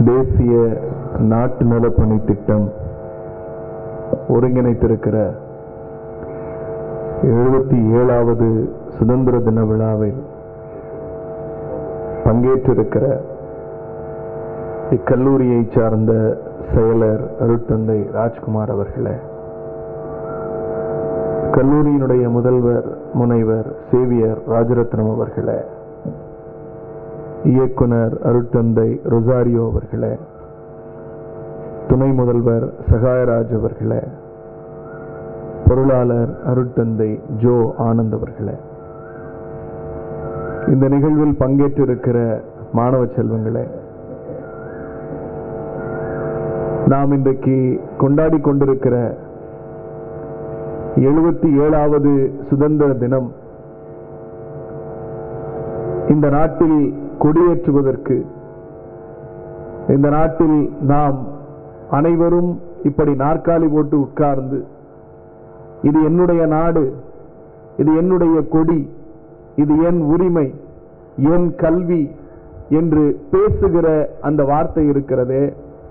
தேசிய நாட்டு நலப்பணி திட்டம் ஒருங்கிணைத்திருக்கிற 77வது சுதந்திர தின விழாவில் பங்கேற்றிருக்கிற இக்கல்லூரியை சார்ந்த செயலர் அருட்தந்தை ராஜ்குமார் அவர்களே, கல்லூரியினுடைய முதல்வர் முனைவர் சேவியர் ராஜரத்னம் அவர்களே, இயக்குனர் அருட்தந்தை ரொசாரியோ அவர்களே, துணை முதல்வர் சகாயராஜ் அவர்களே, பொருளாளர் அருட்தந்தை ஜோ ஆனந்த் அவர்களே, இந்த நிகழ்வில் பங்கேற்றிருக்கிற மாணவ செல்வங்களே, நாம் இன்றைக்கு கொண்டாடி கொண்டிருக்கிற 77வது சுதந்திர தினம் இந்த நாட்டில் கொடியேற்றுவதற்கு, இந்த நாட்டில் நாம் அனைவரும் இப்படி நாற்காலி போட்டு உட்கார்ந்து இது என்னுடைய நாடு, இது என்னுடைய கொடி, இது என் உரிமை, என் கல்வி என்று பேசுகிற அந்த வார்த்தை இருக்கிறதே,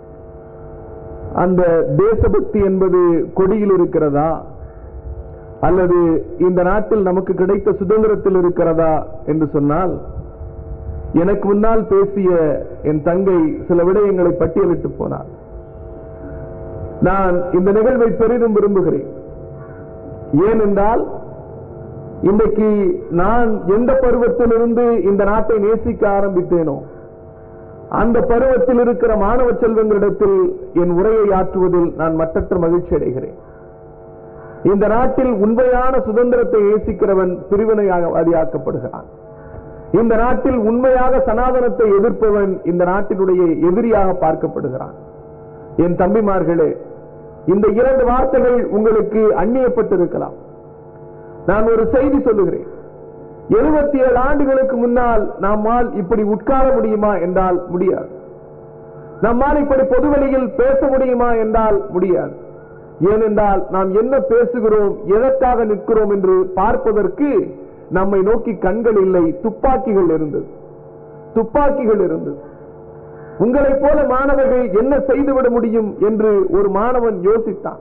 அந்த தேசபக்தி என்பது கொடியில் இருக்கிறதா அல்லது இந்த நாட்டில் நமக்கு கிடைத்த சுதந்திரத்தில் இருக்கிறதா என்று சொன்னால், எனக்கு முன்னால் பேசிய என் தங்கை சில விடயங்களை பட்டியலிட்டு போனார். நான் இந்த நிகழ்வை பெரிதும் விரும்புகிறேன். ஏனென்றால் இன்றைக்கு நான் எந்த பருவத்திலிருந்து இந்த நாட்டை நேசிக்க ஆரம்பித்தேனோ அந்த பருவத்தில் இருக்கிற மாணவ செல்வங்களிடத்தில் என் உரையை ஆற்றுவதில் நான் மற்றற்ற மகிழ்ச்சி அடைகிறேன். இந்த நாட்டில் உண்மையான சுதந்திரத்தை நேசிக்கிறவன் பிரிவினைவாதியாக்கப்படுகிறான். இந்த நாட்டில் உண்மையாக சனாதனத்தை எதிர்ப்பவன் இந்த நாட்டினுடைய எதிரியாக பார்க்கப்படுகிறான். என் தம்பிமார்களே, இந்த 2 வார்த்தைகள் உங்களுக்கு அந்நியப்பட்டிருக்கலாம். நான் ஒரு செய்தி சொல்லுகிறேன். 77 ஆண்டுகளுக்கு முன்னால் நம்மால் இப்படி உட்கார முடியுமா என்றால் முடியாது. நம்மால் இப்படி பொதுவெளியில் பேச முடியுமா என்றால் முடியாது. ஏனென்றால் நாம் என்ன பேசுகிறோம், எதற்காக நிற்கிறோம் என்று பார்ப்பதற்கு நம்மை நோக்கி கண்கள் இல்லை, துப்பாக்கிகள் இருந்தது. துப்பாக்கிகள் இருந்தது. உங்களைப் போல மாணவர்கள் என்ன செய்துவிட முடியும் என்று ஒரு மாணவன் யோசித்தான்.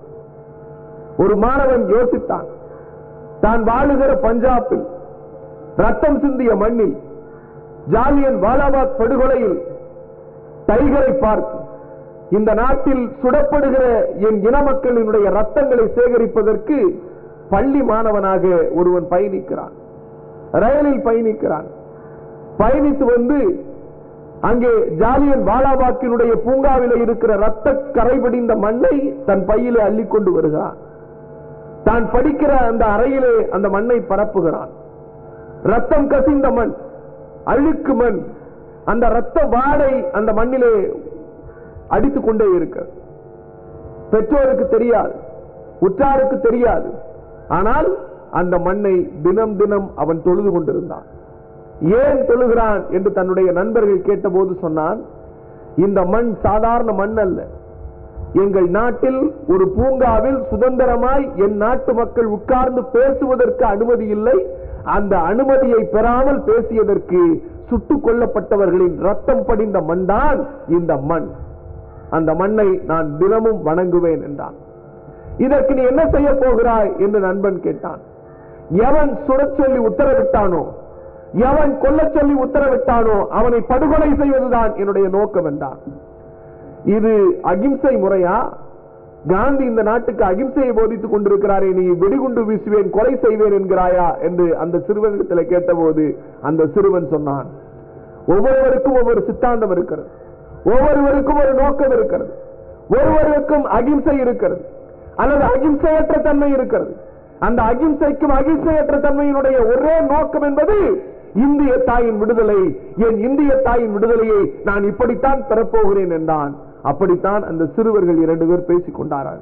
தான் வாழுகிற பஞ்சாபில், ரத்தம் சிந்திய மண்ணில், ஜாலியன் வாலாபாக் படுகொலையில் டைகரை பார்த்து இந்த நாட்டில் சுடப்படுகிற என் இன மக்களினுடைய ரத்தங்களை சேகரிப்பதற்கு பள்ளி மாணவனாக ஒருவன் பயணிக்கிறான். ரயிலில் பயணிக்கிறான். பயணித்து வந்து அங்கே ஜாலியன் வாலாபாக்கினுடைய பூங்காவில் இருக்கிற ரத்த கரைபடிந்த மண்ணை தன் பையிலே அள்ளிக்கொண்டு வருகிறான். தான் படிக்கிற அந்த அறையிலே அந்த மண்ணை பரப்புகிறான். ரத்தம் கசிந்த மண், அழுக்கு மண், அந்த ரத்த வாடை அந்த மண்ணிலே அடித்துக் கொண்டே இருக்க. பெற்றோருக்கு தெரியாது, உற்றாருக்கு தெரியாது. ஆனால் அந்த மண்ணை தினம் தினம் அவன் தொழுது கொண்டிருந்தான். ஏன் தொழுகிறான் என்று தன்னுடைய நண்பர்கள் கேட்டபோது சொன்னான், இந்த மண் சாதாரண மண் அல்ல. எங்கள் நாட்டில் ஒரு பூங்காவில் சுதந்திரமாய் என் நாட்டு மக்கள் உட்கார்ந்து பேசுவதற்கு அனுமதி இல்லை. அந்த அனுமதியை பெறாமல் பேசியதற்கு சுட்டுக் கொல்லப்பட்டவர்களின் ரத்தம் படிந்த மண் தான் இந்த மண். அந்த மண்ணை நான் தினமும் வணங்குவேன் என்றான். இதற்கு நீ என்ன செய்ய போகிறாய் என்று நண்பன் கேட்டான். எவன் சுடச் சொல்லி உத்தரவிட்டானோ, எவன் கொல்ல சொல்லி உத்தரவிட்டானோ அவனை படுகொலை செய்வதுதான் என்னுடைய நோக்கம் என்றான். இது அகிம்சை முறையா? காந்தி இந்த நாட்டுக்கு அகிம்சையை போதித்துக் கொண்டிருக்கிறாரே, நீ வெடிகுண்டு வீசுவேன், கொலை செய்வேன் என்கிறாயா என்று அந்த சிறுவனிடத்தில் கேட்டபோது அந்த சிறுவன் சொன்னான், ஒவ்வொருவருக்கும் ஒவ்வொரு சித்தாந்தம் இருக்கிறது, ஒவ்வொருவருக்கும் ஒரு நோக்கம் இருக்கிறது, ஒவ்வொருவருக்கும் அகிம்சை இருக்கிறது அல்லது அகிம்சையற்ற தன்மை இருக்கிறது. அந்த அகிம்சைக்கும் அகிம்சையற்ற தன்மையினுடைய ஒரே நோக்கம் என்பது இந்திய தாயின் விடுதலை. என் இந்திய தாயின் விடுதலையை நான் இப்படித்தான் பெறப்போகிறேன் என்றான். அப்படித்தான் அந்த சிறுவர்கள் 2 பேர் பேசிக் கொண்டார்கள்.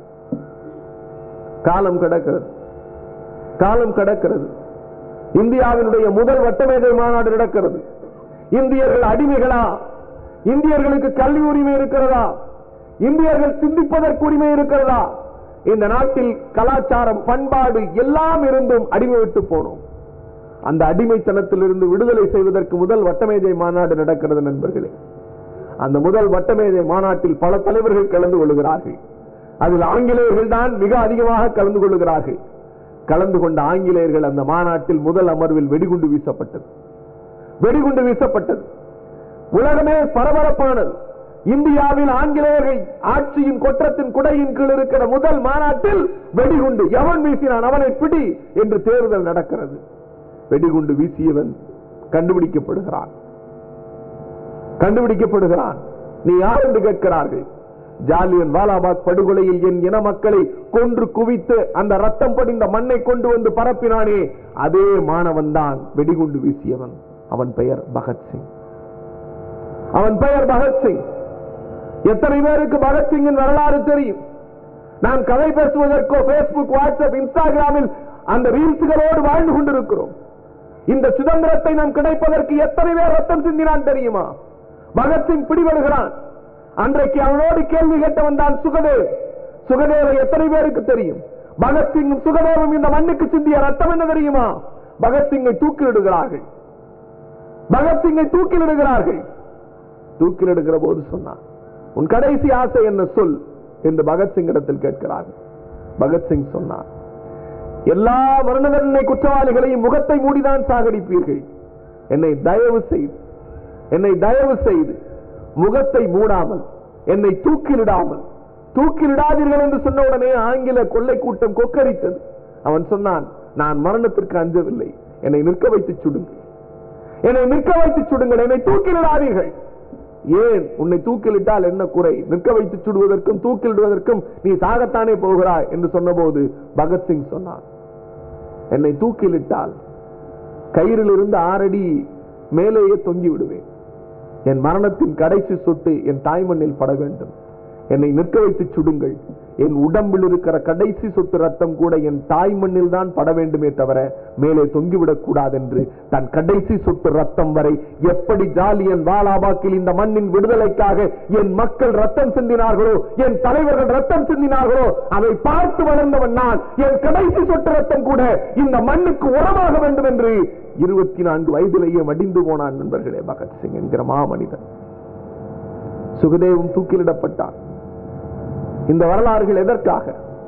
காலம் கடக்கிறது. இந்தியாவினுடைய முதல் வட்டமேஜை மாநாடு நடக்கிறது. இந்தியர்கள் அடிமைகளா? இந்தியர்களுக்கு கல்வி உரிமை இருக்கிறதா? இந்தியர்கள் சிந்திப்பதற்கு உரிமை இருக்கிறதா? இந்த நாட்டில் கலாச்சாரம், பண்பாடு எல்லாம் இருந்தும் அடிமை விட்டு போனோம். அந்த அடிமைத்தனத்திலிருந்து விடுதலை செய்வதற்கு முதல் வட்டமேஜை மாநாடு நடக்கிறது நண்பர்களே. அந்த முதல் வட்டமேஜை மாநாட்டில் பல தலைவர்கள் கலந்து கொள்கிறார்கள். அதில் ஆங்கிலேயர்கள் தான் மிக அதிகமாக கலந்து கொள்கிறார்கள். கலந்து கொண்ட ஆங்கிலேயர்கள் அந்த மாநாட்டில் முதல் அமர்வில் வெடிகுண்டு வீசப்பட்டது. உலகமே பரபரப்பானது. இந்தியாவில் ஆங்கிலேயர்கள் ஆட்சியின் கொற்றத்தின் குடையின் கீழ் இருக்கிற முதல் மாநாட்டில் வெடிகுண்டு எவன் வீசினான் அவனை பிடி என்று தேர்தல் நடக்கிறது. வெடிகுண்டு வீசியவன் கண்டுபிடிக்கப்படுகிறான். நீ யார் என்று கேட்கிறார்கள். ஜாலியன் வாலாபாக் படுகொலையில் என் இன மக்களை கொன்று குவித்து அந்த ரத்தம் படிந்த மண்ணை கொண்டு வந்து பரப்பினானே, அதே மாணவன் தான் வெடிகுண்டு வீசியவன். அவன் பெயர் பகத்சிங். எத்தனை பேருக்கு பகத்சிங்கின் வரலாறு தெரியும்? நாம் கதை பேசுவதற்கோ பேஸ்புக், வாட்ஸ்அப், இன்ஸ்டாகிராமில் அந்த ரீல்ஸ்களோடு வாழ்ந்து கொண்டிருக்கிறோம். இந்த சுதந்திரத்தை நாம் கிடைப்பதற்கு எத்தனை பேர் ரத்தம் சிந்தினான் தெரியுமா? பகத்சிங் பிடிபடுகிறான். அன்றைக்கு அவனோடு கேள்வி கேட்டவன் தான் சுகதேவ். சுகதேவை எத்தனை பேருக்கு தெரியும்? பகத்சிங்கும் சுகதேவும் இந்த மண்ணுக்கு சிந்திய ரத்தம் என்ன தெரியுமா? பகத்சிங்கை தூக்கிலிடுகிறார்கள். தூக்கிலிடுகிற போது சொன்னான், உன் கடைசி ஆசை என்ன சொல் என்று பகத்சிங் இடத்தில் கேட்கிறார்கள். பகத்சிங் சொன்னார், எல்லா மரண தண்டனை குற்றவாளிகளையும் முகத்தை மூடிதான் சாகடிப்பீர்கள். என்னை தயவு செய்து முகத்தை மூடாமல் என்னை தூக்கிலிடாதீர்கள் என்று சொன்ன உடனே ஆங்கில கொள்ளை கூட்டம் கொக்கரித்தது. அவன் சொன்னான், நான் மரணத்திற்கு அஞ்சவில்லை, என்னை நிற்க வைத்து சுடுங்கள், என்னை தூக்கிலிடாதீர்கள். ஏன்? உன்னை தூக்கிலிட்டால் என்ன குறை? நிற்க வைத்து சுடுவதற்கும் தூக்கிலிடுவதற்கும் நீ சாகத்தானே போகிறாய் என்று சொன்னபோது பகத்சிங் சொன்னான், என்னை தூக்கிலிட்டால் கயிறிலிருந்து 6 அடி மேலேயே தொங்கி விடுவேன். என் மரணத்தின் கடைசி சொட்டு என் தாய்மண்ணில் பட வேண்டும். என்னை நிற்க வைத்து சுடுங்கள், என் உடம்பில் இருக்கிற கடைசி சொட்டு ரத்தம் கூட என் தாய்மண்ணில் தான் பட வேண்டுமே தவிர மேலே தொங்கிவிடக் கூடாது என்று தன் கடைசி சொட்டு ரத்தம் வரை எப்படி ஜாலியன் வாலாபாக்கில் இந்த மண்ணின் விடுதலைக்காக என் மக்கள் ரத்தம் சிந்தினார்களோ, என் தலைவர்கள் ரத்தம் சிந்தினார்களோ, அதை பார்த்து வளர்ந்தவன் நான். என் கடைசி சொட்டு ரத்தம் கூட இந்த மண்ணுக்கு உரமாக வேண்டும் என்று 24 வயதிலேயே மடிந்து போனான். நண்பர்களே, பகத்சிங் என்கிற மாமனிதன். சுகதேவும் தூக்கிலிடப்பட்டான். இந்த வரலாறுகள் எதற்காக?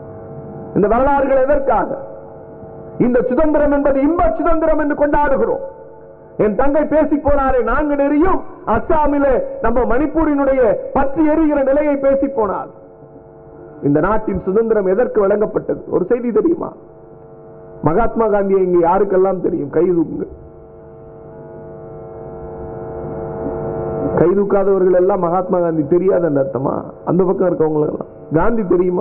இந்த சுதந்திரம் என்பது இன்ப சுதந்திரம் என்று கொண்டாடுகிறோம். என் தங்கை பேசி போனாரே, 4 நெறியும் அஸ்ஸாமிலே நம்ம மணிப்பூரினுடைய பற்றி எரிகிற நிலையை பேசி போனார். இந்த நாட்டின் சுதந்திரம் எதற்கு வழங்கப்பட்டது? ஒரு செய்தி தெரியுமா? மகாத்மா காந்தியை இங்க யாருக்கெல்லாம் தெரியும்? கை தூக்காதவர்கள் எல்லாம் மகாத்மா காந்தி தெரியாத அர்த்தமா? அந்த பக்கம் இருக்கவங்களுக்கு காந்தி தெரியுமா?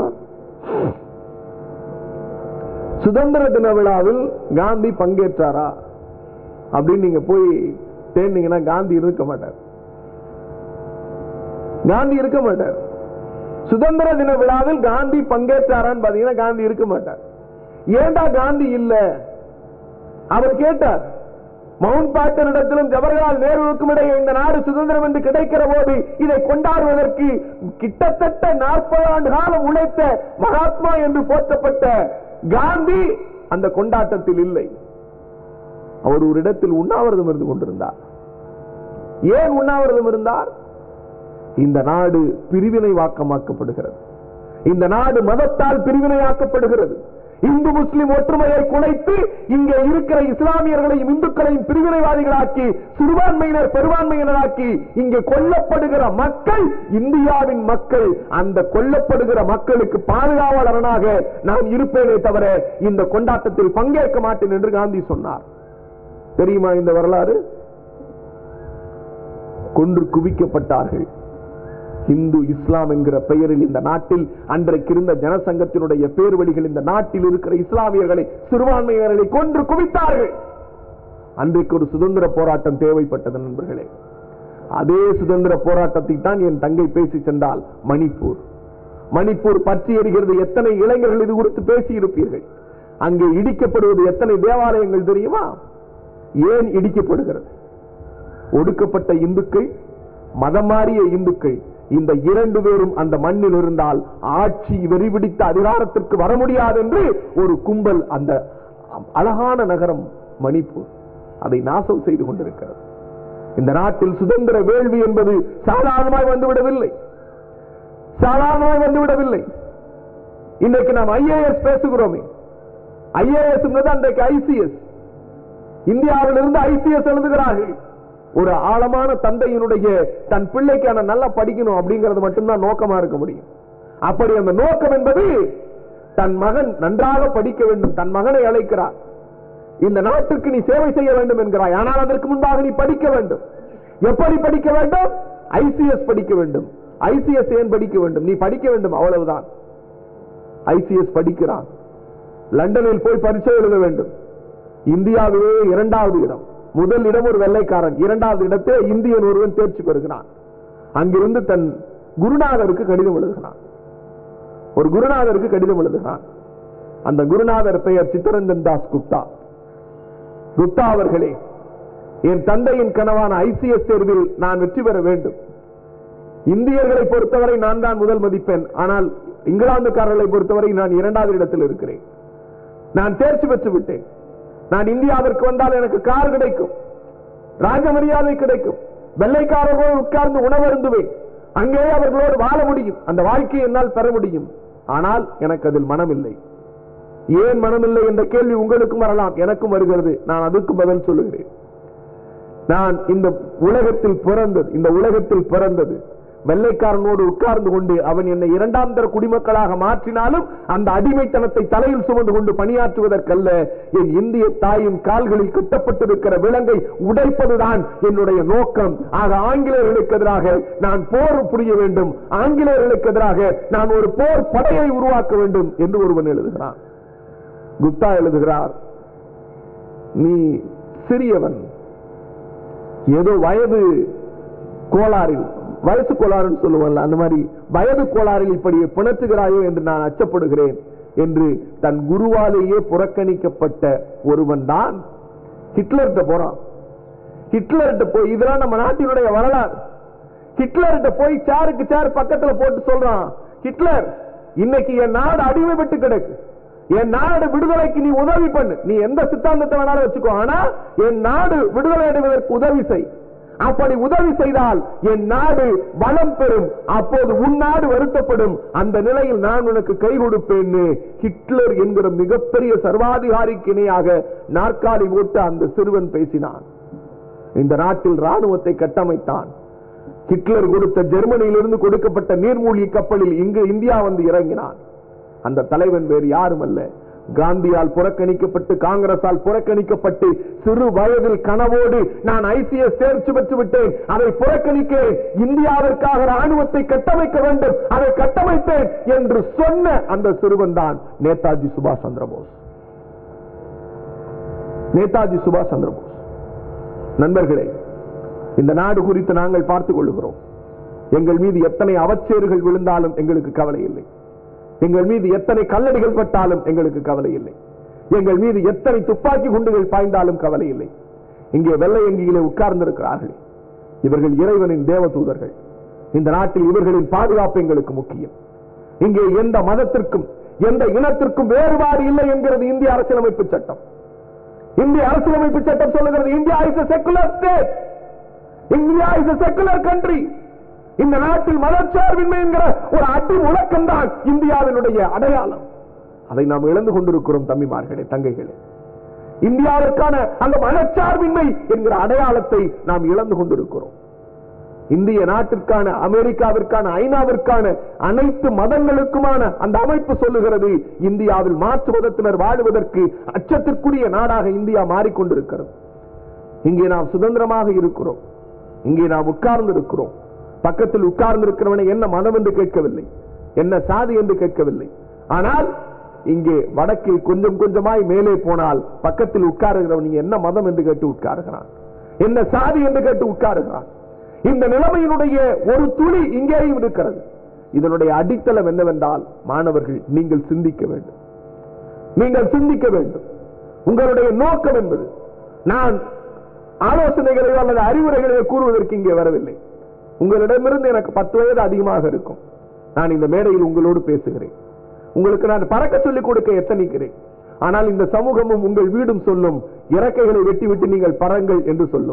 சுதந்திர தின விழாவில் காந்தி பங்கேற்றாரா அப்படின்னு நீங்க போய் தேடினீங்கன்னா காந்தி இருக்க மாட்டார். சுதந்திர தின விழாவில் காந்தி பங்கேற்றாரான்னு பாத்தீங்கன்னா காந்தி இருக்க மாட்டார். ஏண்டா காந்தி இல்ல? அவர் கேட்டார். மவுண்ட் பேட்டனிடத்திலும் ஜவஹர்லால் நேருவுக்கும் இடையே இந்த நாடு சுதந்திரம் என்று கிடைக்கிற போது இதை கொண்டாடுவதற்கு கிட்டத்தட்ட 40 ஆண்டு காலம் உழைத்த மகாத்மா என்று போற்றப்பட்ட காந்தி அந்த கொண்டாட்டத்தில் இல்லை. அவர் ஒரு இடத்தில் உண்ணாவிரதம் இருந்து கொண்டிருந்தார். ஏன் உண்ணாவிரதம் இருந்தார்? இந்த நாடு பிரிவினைவாக்கமாக்கப்படுகிறது. இந்த நாடு மதத்தால் பிரிவினையாக்கப்படுகிறது. இந்து முஸ்லிம் ஒற்றுமையை குலைத்து இங்கே இருக்கிற இஸ்லாமியர்களையும் இந்துக்களையும் பிரிவினைவாதிகளாக்கி சிறுபான்மையினர் பெரும்பான்மையினராக்கி இங்கே கொல்லப்படுகிற மக்கள் இந்தியாவின் மக்கள். அந்த கொல்லப்படுகிற மக்களுக்கு பாதுகாவலனாக நான் இருப்பேனே தவிர இந்த கொண்டாட்டத்தில் பங்கேற்க மாட்டேன் என்று காந்தி சொன்னார். தெரியுமா இந்த வரலாறு? கொன்று குவிக்கப்பட்டார்கள். இந்து இஸ்லாம் என்கிற பெயரில் இந்த நாட்டில் அன்றைக்கு இருந்த ஜனசங்கத்தினுடைய பேர்வழிகள் இந்த நாட்டில் இருக்கிற இஸ்லாமியர்களை சிறுபான்மையினர்களை கொன்று குவித்தார்கள். அன்றைக்கு ஒரு சுதந்திர போராட்டம் தேவைப்பட்டது நண்பர்களே. அதே சுதந்திர போராட்டத்தை தான் என் தங்கை பேசி சென்றால். மணிப்பூர் பற்றி எரிகிறது. எத்தனை இளைஞர்கள் இது குறித்து பேசி இருப்பீர்கள். அங்கே இடிக்கப்படுவது எத்தனை தேவாலயங்கள் தெரியுமா? ஏன் இடிக்கப்படுகிறது? ஒடுக்கப்பட்ட இந்துக்கள், மதம் மாறிய இந்துக்கள், இந்த 2 பேரும் அந்த மண்ணில் இருந்தால் ஆட்சி வெறிபிடித்த அதிகாரத்திற்கு வர முடியாது என்று ஒரு கும்பல் அந்த அழகான நகரம் மணிப்பூர் அதை நாசம் செய்து கொண்டிருக்கிறது. இந்த நாட்டில் சுதந்திர வேள்வி என்பது சாதாரணமாய் வந்துவிடவில்லை. இன்றைக்கு நாம் IAS பேசுகிறோமே, IAS அன்றைக்கு ICS. இந்தியாவில் இருந்து ICS எழுதுகிறார்கள். ஒரு ஆழமான தந்தையினுடைய தன் பிள்ளைக்கான நல்லா படிக்கணும் அப்படிங்கிறது மட்டும்தான் நோக்கமா இருக்க முடியும். அப்படி அந்த நோக்கம் என்பது தன் மகன் நன்றாக படிக்க வேண்டும். தன் மகனை அழைக்கிறார், இந்த நாட்டுக்கு நீ சேவை செய்ய வேண்டும் என்கிறாய். ஆனால் அதற்கு முன்பாக நீ படிக்க வேண்டும். எப்படி படிக்க வேண்டும்? ICS படிக்க வேண்டும். ICS ஏன் படிக்க வேண்டும்? நீ படிக்க வேண்டும், அவ்வளவுதான். ICS படிக்கிறான். லண்டனில் போய் பரீட்சை எழுத வேண்டும். இந்தியாவிலே 2வது இடம். முதல் இடம் ஒரு வெள்ளைக்காரன், 2வது இடத்தை இந்தியன் ஒருவன் தேர்ச்சி பெறுகிறான். அங்கிருந்து தன் குருநாதருக்கு கடிதம் எழுதுகிறான். ஒரு குருநாதருக்கு கடிதம் எழுதுகிறான். அந்த குருநாதர் பெயர் சித்தரஞ்சன் தாஸ் குப்தா. குப்தா அவர்களே, என் தந்தையின் கனவான ICS தேர்வில் நான் வெற்றி பெற வேண்டும். இந்தியர்களை பொறுத்தவரை நான் தான் முதல் மதிப்பெண். ஆனால் இங்கிலாந்துக்காரர்களை பொறுத்தவரை நான் 2வது இடத்தில் இருக்கிறேன். நான் தேர்ச்சி பெற்று விட்டேன். நான் இந்தியாவிற்கு வந்தால் எனக்கு கார் கிடைக்கும், ராஜ மரியாதை கிடைக்கும், வெள்ளைக்காரர்களோடு உட்கார்ந்து உணவருந்துவேன், அங்கேயே அவர்களோடு வாழ முடியும், அந்த வாழ்க்கையை என்னால் பெற முடியும். ஆனால் எனக்கு அதில் மனமில்லை. ஏன் மனமில்லை என்ற கேள்வி உங்களுக்கும் வரலாம், எனக்கும் வருகிறது. நான் அதுக்கு பதில் சொல்லுகிறேன். நான் இந்த உலகத்தில் பிறந்தது வெள்ளைக்காரனோடு உட்கார்ந்து கொண்டு அவன் என்னை 2ஆம் தர குடிமக்களாக மாற்றினாலும் அந்த அடிமைத்தனத்தை தலையில் சுமந்து கொண்டு பணியாற்றுவதற்கல்ல. என் இந்திய தாயின் கால்களில் கட்டப்பட்டிருக்கிற விலங்கை உடைப்பதுதான் என்னுடைய நோக்கம். ஆக ஆங்கிலேயர்களுக்கு எதிராக நான் போர் புரிய வேண்டும், ஆங்கிலேயர்களுக்கு எதிராக நான் ஒரு போர் படையை உருவாக்க வேண்டும் என்று ஒருவன் எழுதுகிறான். குப்தா எழுதுகிறார், நீ சிறியவன், ஏதோ வயது கோளாறுன்னு சொல்லுவாங்க, அந்த மாதிரி வயது கோளாறில் இப்படி பிணத்துகிறாயோ என்று நான் அச்சப்படுகிறேன் என்று தன் குருவாலேயே புறக்கணிக்கப்பட்ட ஒருவன் தான் ஹிட்லர்கிட்ட போறான். ஹிட்லர்கிட்ட போய், இதெல்லாம் நம்ம நாட்டினுடைய வரலாறு. ஹிட்லர்கிட்ட போய் சேருக்கு சேர் பக்கத்துல போட்டு சொல்றான், ஹிட்லர், இன்னைக்கு என் நாடு அடிமைப்பட்டு கிடக்கு, என் நாடு விடுதலைக்கு நீ உதவி பண்ணு. நீ எந்த சித்தாந்தத்தை வேணாலும் வச்சுக்கோ, ஆனா என் நாடு விடுதலை அடைவதற்கு உதவி செய். அப்படி உதவி செய்தால் என் நாடு வளம் பெறும், அப்போது உன் நாடு வருத்தப்படும். அந்த நிலையில் நான் உனக்கு கை கொடுப்பேன். ஹிட்லர் என்கிற மிகப்பெரிய சர்வாதிகாரிக்கு இணையாக நாற்காலி போட்டு அந்த சிறுவன் பேசினான். இந்த நாட்டில் ராணுவத்தை கட்டமைத்தான். ஹிட்லர் கொடுத்த ஜெர்மனியிலிருந்து கொடுக்கப்பட்ட நீர்மூழ்கி கப்பலில் இங்கு இந்தியா வந்து இறங்கினான். அந்த தலைவன் வேறு யாரும் அல்ல, காந்தியால் புறக்கணிக்கப்பட்டு, காங்கிரசால் புறக்கணிக்கப்பட்டு, சிறு வயதில் கனவோடு நான் ICS தேர்ச்சி பெற்று விட்டேன், அதை புறக்கணிக்கிறேன், இந்தியாவிற்காக ராணுவத்தை கட்டமைக்க வேண்டும், அதை கட்டமைப்பேன் என்று சொன்ன அந்த சிறுவன் தான் நேதாஜி சுபாஷ் சந்திர போஸ். நேதாஜி சுபாஷ் சந்திர போஸ். நண்பர்களே, இந்த நாடு குறித்து நாங்கள் பார்த்துக் கொள்கிறோம். எங்கள் மீது எத்தனை அவச்சேறுகள் விழுந்தாலும் எங்களுக்கு கவலை இல்லை. எங்கள் மீது எத்தனை கல்லடிகள் பட்டாலும் எங்களுக்கு கவலை இல்லை. எங்கள் மீது எத்தனை துப்பாக்கி குண்டுகள் பாய்ந்தாலும் கவலை இல்லை. இங்கே வெள்ளை அங்கியிலே உட்கார்ந்திருக்கிறார்கள், இவர்கள் இறைவனின் தேவதூதர்கள். இந்த நாட்டில் இவர்களின் பாதுகாப்பு எங்களுக்கு முக்கியம். இங்கே எந்த மதத்திற்கும் எந்த இனத்திற்கும் வேறுபாடு இல்லை என்கிறது இந்திய அரசியலமைப்பு சட்டம். இந்திய அரசியலமைப்பு சட்டம் சொல்லுகிறது, India is a secular state, India is a secular country. இந்த நாட்டில் மதச்சார்பின்மை என்கிற ஒரு அடி முழக்கம் தான் இந்தியாவினுடைய அடையாளம். அதை நாம் இழந்து கொண்டிருக்கிறோம் தம்பிமார்களே, தங்கைகளே. இந்தியாவிற்கான அந்த மதச்சார்பின்மை என்கிற அடையாளத்தை நாம் இழந்து கொண்டிருக்கிறோம். இந்திய நாட்டிற்கான, அமெரிக்காவிற்கான, ஐநாவிற்கான அனைத்து மதங்களுக்குமான அந்த அமைப்பு சொல்லுகிறது, இந்தியாவில் மாற்று மதத்தினர் வாழ்வதற்கு அச்சத்திற்குரிய நாடாக இந்தியா மாறிக்கொண்டிருக்கிறது. இங்கே நாம் சுதந்திரமாக இருக்கிறோம், இங்கே நாம் உட்கார்ந்து இருக்கிறோம். பக்கத்தில் உட்கார்ந்து இருக்கிறவனை என்ன மதம் என்று கேட்கவில்லை, என்ன சாதி என்று கேட்கவில்லை. ஆனால் இங்கே வடக்கில் கொஞ்சம் கொஞ்சமாய் மேலே போனால் பக்கத்தில் உட்காருகிறவன் என்ன மதம் என்று கேட்டு உட்காருகிறான், என்ன சாதி என்று கேட்டு உட்காருகிறான். இந்த நிலைமையினுடைய ஒரு துளி இங்கேயும் இருக்கிறது. இதனுடைய அடித்தளம் என்னவென்றால், மாணவர்கள், நீங்கள் சிந்திக்க வேண்டும், நீங்கள் சிந்திக்க வேண்டும். உங்களுடைய நோக்கம் என்பது, நான் ஆலோசனைகளையோ அல்லது அறிவுரைகளையோ கூறுவதற்கு இங்கே வரவில்லை. உங்களிடமிருந்து எனக்கு 10 வயது அதிகமாக இருக்கும். நான் இந்த மேடையில் உங்களோடு பேசுகிறேன். உங்களுக்கு நான் பறக்க சொல்லிக் கொடுக்க எத்தனிக்கிறேன். ஆனால் இந்த சமூகமும் உங்கள் வீடும் சொல்லும், இறக்கைகளை வெட்டிவிட்டு நீங்கள் பறங்கள் என்று சொல்லும்.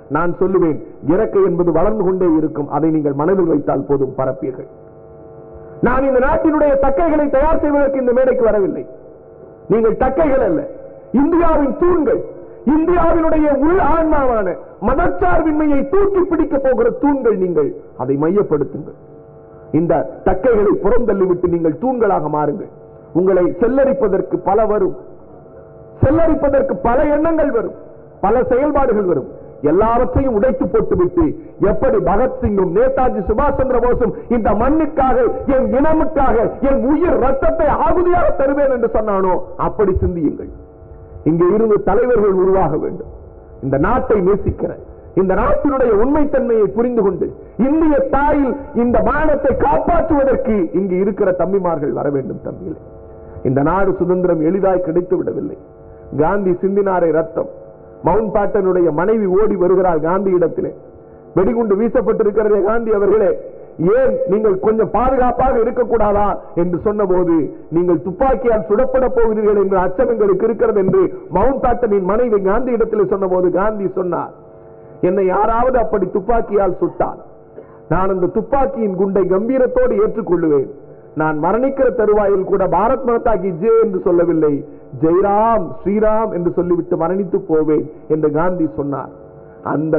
நான் சொல்லுவேன், இறக்கை என்பது வளர்ந்து கொண்டே இருக்கும். அதை நீங்கள் மனதில் வைத்தால் போதும், பரப்பீர்கள். நான் இந்த நாட்டினுடைய தக்கைகளை தயார் செய்வதற்கு இந்த மேடைக்கு வரவில்லை. நீங்கள் தக்கைகள் அல்ல, இந்தியாவின் தூண்கள். இந்தியாவினுடைய உள் ஆன்மாவான மதச்சார்பின்மையை தூக்கி பிடிக்க போகிற தூண்கள். நீங்கள் அதை மையப்படுத்துங்கள். இந்த தக்கைகளை புறந்தள்ளிவிட்டு நீங்கள் தூண்களாக மாறுங்கள். உங்களை செல்லரிப்பதற்கு பல வரும், செல்லரிப்பதற்கு பல எண்ணங்கள் வரும், பல செயல்பாடுகள் வரும். எல்லாவற்றையும் உடைத்து போட்டுவிட்டு, எப்படி பகத்சிங்கும் நேதாஜி சுபாஷ் சந்திர போஸும் இந்த மண்ணுக்காக, என் இனமுக்காக என் உயிர் ரத்தத்தை ஆகுதியாக தருவேன் என்று சொன்னானோ, அப்படி சிந்தியுங்கள். இங்கே இருந்து தலைவர்கள் உருவாக வேண்டும். இந்த நாட்டை நேசிக்கிற, இந்த நாட்டினுடைய உண்மைத்தன்மையை புரிந்து கொண்டு இந்திய தாயில் இந்த மானத்தை காப்பாற்றுவதற்கு இங்கு இருக்கிற தம்பிமார்கள் வர வேண்டும். தம்பிகளே, இந்த நாடு சுதந்திரம் எளிதாய் கிடைத்து விடவில்லை. காந்தி சிந்தினாரே ரத்தம். மவுண்ட் பேட்டனுடைய மனைவி ஓடி வருகிறார் காந்தி இடத்திலே. வெடிகுண்டு வீசப்பட்டிருக்கிறதே காந்தி அவர்களே, ஏன் நீங்கள் கொஞ்சம் பாதுகாப்பாக இருக்கக்கூடாதா என்று சொன்ன போது, நீங்கள் துப்பாக்கியால் சுடப்பட போகிறீர்கள் என்ற அச்சம் எங்களுக்கு இருக்கிறது என்று மவுண்ட் பேட்டனின் மனைவி காந்தி இடத்தில் சொன்ன போது காந்தி சொன்னார், என்னை யாராவது அப்படி துப்பாக்கியால் சுட்டால் நான் அந்த துப்பாக்கியின் குண்டை கம்பீரத்தோடு ஏற்றுக்கொள்ளுவேன். நான் மரணிக்கிற தருவாயில் கூட பாரத் மாதா கி ஜெய் என்று சொல்லவில்லை, ஜெய்ராம் ஸ்ரீராம் என்று சொல்லிவிட்டு மரணித்து போவேன் என்று காந்தி சொன்னார். அந்த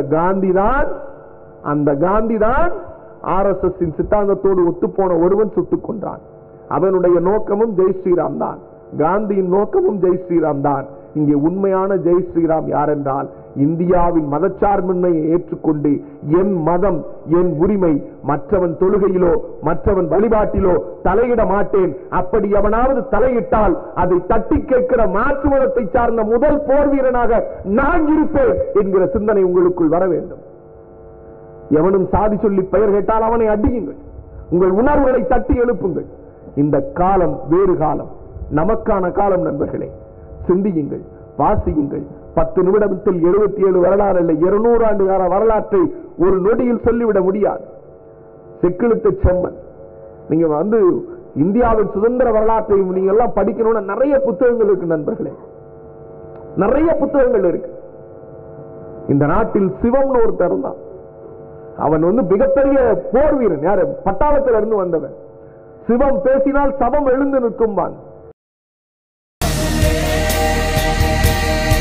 காந்திதான் RSS சித்தாந்தத்தோடு ஒத்துப்போன ஒருவன் சுட்டுக் கொண்டான். அவனுடைய நோக்கமும் ஜெய் ஸ்ரீராம் தான். காந்தியின் நோக்கமும் ஜெய் ஸ்ரீராம் தான். இங்கே உண்மையான ஜெய் ஸ்ரீராம் யார் என்றால், இந்தியாவின் மதச்சார்பின்மையை ஏற்றுக்கொண்டு என் மதம் என் உரிமை, மற்றவன் தொழுகையிலோ மற்றவன் வழிபாட்டிலோ தலையிட மாட்டேன், அப்படி எவனாவது தலையிட்டால் அதை தட்டி கேட்கிற மாற்று மதத்தை சார்ந்த முதல் போர் வீரனாக நான் இருப்பேன் என்கிற சிந்தனை உங்களுக்குள் வர வேண்டும். எவனும் சாதி சொல்லி பெயர் கேட்டால் அவனை அடியுங்கள். உங்கள் உணர்வுகளை தட்டி எழுப்புங்கள். இந்த காலம் வேறு காலம், நமக்கான காலம். நண்பர்களே, சிந்தியுங்கள், வாசியுங்கள். 10 நிமிடத்தில் 77 வரலாறு இல்லை, 200 ஆண்டு கால வரலாற்றை ஒரு நொடியில் சொல்லிவிட முடியாது. செக்கிழுத்த செம்மன். நீங்க இந்தியாவின் சுதந்திர வரலாற்றை நீங்க எல்லாம் படிக்கணும்னா நிறைய புத்தகங்கள் இருக்கு நண்பர்களே, நிறைய புத்தகங்கள் இருக்கு. இந்த நாட்டில் சிவம்னு ஒருத்தர் இருந்தான். அவன் மிகப்பெரிய போர் வீரன். யாரு? பட்டாளத்தில் இருந்து வந்தவன். சிவம் பேசினால் சவம் எழுந்து நிற்கும்பான்.